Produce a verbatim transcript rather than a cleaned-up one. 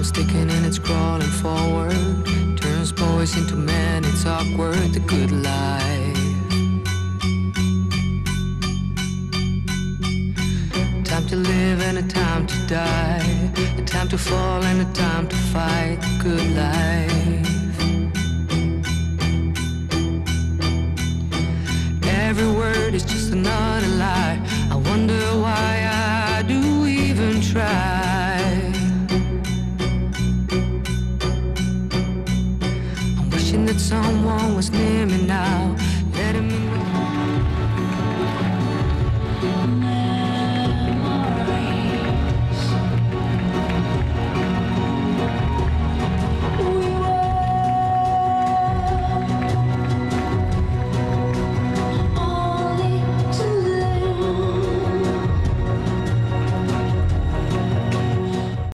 sticking and it's crawling forward. Turns boys into men, it's awkward, the good life. Time to live and a time to die, a time to fall and a time to fight, the good life. Every word is just another